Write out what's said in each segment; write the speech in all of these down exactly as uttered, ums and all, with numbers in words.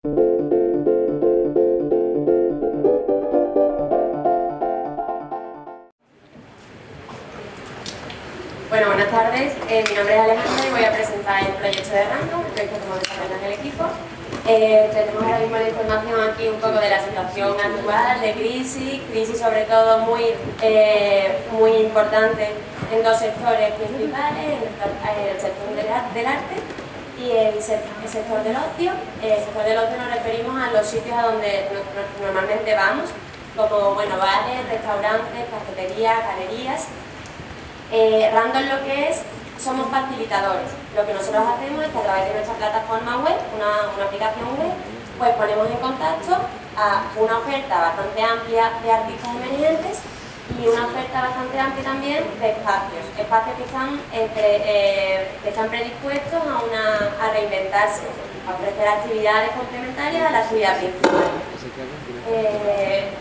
Bueno, buenas tardes. Eh, mi nombre es Alejandra y voy a presentar el proyecto de Random, el proyecto que hemos desarrollado en el equipo. Eh, tenemos ahora mismo la información aquí un poco de la situación actual, de crisis, crisis sobre todo muy, eh, muy importante en dos sectores principales, en el sector del arte y el sector del ocio. El sector del ocio nos referimos a los sitios a donde normalmente vamos, como bueno, bares, restaurantes, cafeterías, galerías. Eh, Random lo que es, somos facilitadores. Lo que nosotros hacemos es que a través de nuestra plataforma web, una, una aplicación web, pues ponemos en contacto a una oferta bastante amplia de artistas emergentes y una oferta bastante amplia también de espacios, espacios que están, entre, eh, que están predispuestos a, una, a reinventarse, a ofrecer actividades complementarias a la actividad principal. Eh,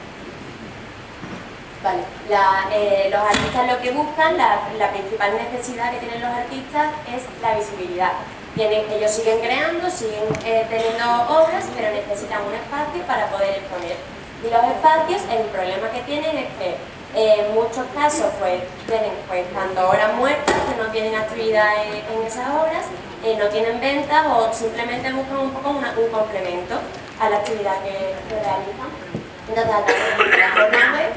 Vale. La, eh, los artistas lo que buscan, la, la principal necesidad que tienen los artistas es la visibilidad. Tienen, ellos siguen creando, siguen eh, teniendo obras, pero necesitan un espacio para poder exponer. Y los espacios, el problema que tienen es que eh, en muchos casos pues, tienen pues, tanto horas muertas, que no tienen actividad en, en esas obras, eh, no tienen ventas o simplemente buscan un poco una, un complemento a la actividad que, que realizan. Entonces, a través de la plataforma web,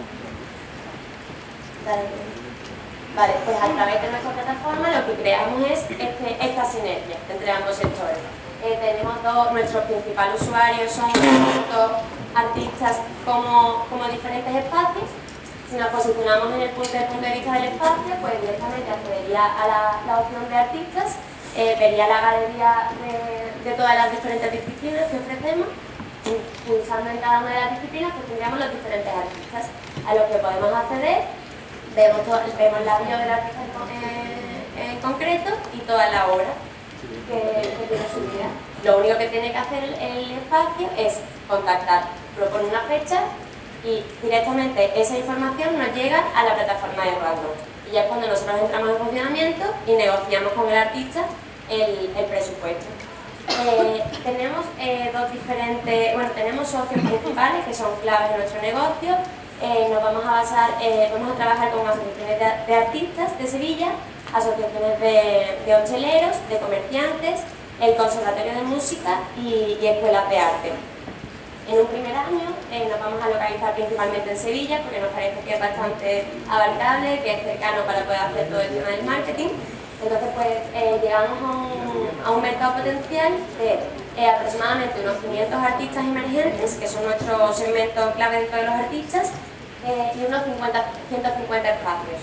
Vale, pues a través de nuestra plataforma lo que creamos es este, esta sinergia entre ambos sectores. Eh, tenemos dos, nuestros principales usuarios son tanto artistas como, como diferentes espacios. Si nos posicionamos en el punto, desde el punto de vista del espacio, pues directamente accedería a la, la opción de artistas, eh, vería la galería de, de todas las diferentes disciplinas que ofrecemos. Pulsando en cada una de las disciplinas, pues tendríamos los diferentes artistas a los que podemos acceder. Vemos, todo, vemos la bio del artista en, en concreto y toda la obra que, que tiene su vida. Lo único que tiene que hacer el, el espacio es contactar, proponer una fecha y directamente esa información nos llega a la plataforma de Random. Y ya es cuando nosotros entramos en funcionamiento y negociamos con el artista el, el presupuesto. Eh, tenemos eh, dos diferentes, bueno, tenemos socios principales que son claves de nuestro negocio. Eh, nos vamos a basar, eh, vamos a trabajar con asociaciones de, de artistas de Sevilla, asociaciones de, de hosteleros, de comerciantes, el Conservatorio de Música y, y escuelas de arte. En un primer año eh, nos vamos a localizar principalmente en Sevilla porque nos parece que es bastante abarcable, que es cercano para poder hacer todo el tema del marketing. Entonces pues eh, llegamos a un, a un mercado potencial de eh, aproximadamente unos quinientos artistas emergentes, que son nuestro segmento clave dentro de los artistas, eh, y unos cincuenta, ciento cincuenta espacios.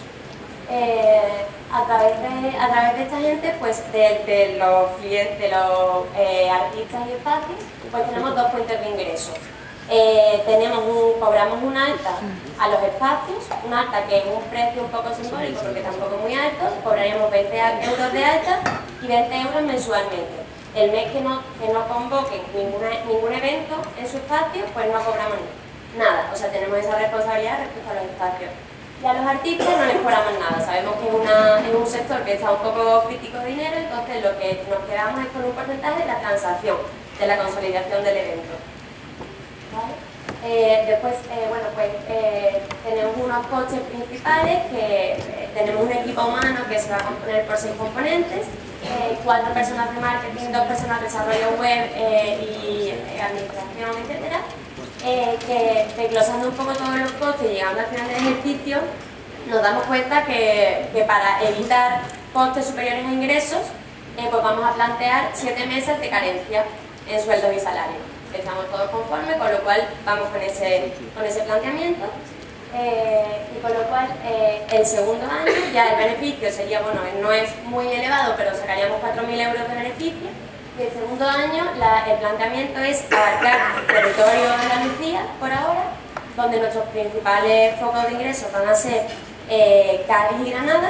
Eh, a, través de, a través de esta gente, pues de, de los clientes, de los eh, artistas y espacios, pues tenemos dos fuentes de ingresos. Eh, tenemos un, cobramos un alta a los espacios, un alta que es un precio un poco simbólico porque tampoco es muy alto, cobraríamos veinte euros de alta y veinte euros mensualmente. El mes que no, que no convoquen ninguna, ningún evento en su espacio, pues no cobramos nada, o sea, tenemos esa responsabilidad respecto a los espacios. Y a los artistas no les cobramos nada, sabemos que es, una, es un sector que está un poco crítico de dinero, entonces lo que nos quedamos es con un porcentaje de la transacción, de la consolidación del evento. ¿Vale? Eh, después, eh, bueno, pues eh, tenemos unos coches principales que eh, tenemos un equipo humano que se va a componer por seis componentes, eh, cuatro personas de marketing, dos personas de desarrollo web eh, y eh, administración, etcétera, eh, que desglosando un poco todos los costes y llegando al final del ejercicio nos damos cuenta que, que para evitar costes superiores a ingresos, eh, pues vamos a plantear siete meses de carencia en sueldos y salarios. Estamos todos conformes, con lo cual vamos con ese, con ese planteamiento eh, y con lo cual eh, el segundo año ya el beneficio sería, bueno, no es muy elevado, pero sacaríamos cuatro mil euros de beneficio y el segundo año la, el planteamiento es abarcar el territorio de Andalucía por ahora, donde nuestros principales focos de ingresos van a ser eh, Cádiz y Granada.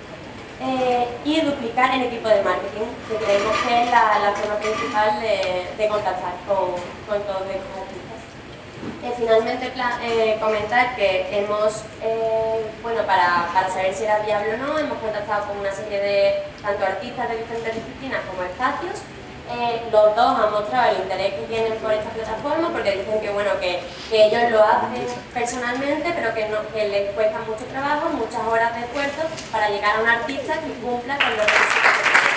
Eh, y duplicar el equipo de marketing, que creemos que es la, la forma principal de, de contactar con, con todos estos artistas. Eh, finalmente, plan, eh, comentar que hemos, eh, bueno, para, para saber si era viable o no, hemos contactado con una serie de tanto artistas de diferentes disciplinas como espacios, eh, los dos han mostrado el interés que tienen por esta plataforma, porque dicen que, bueno, que, que ellos lo hacen personalmente, pero que, no, que les cuesta mucho trabajo, muchas horas de esfuerzo para llegar a un artista que cumpla con los requisitos que tienen.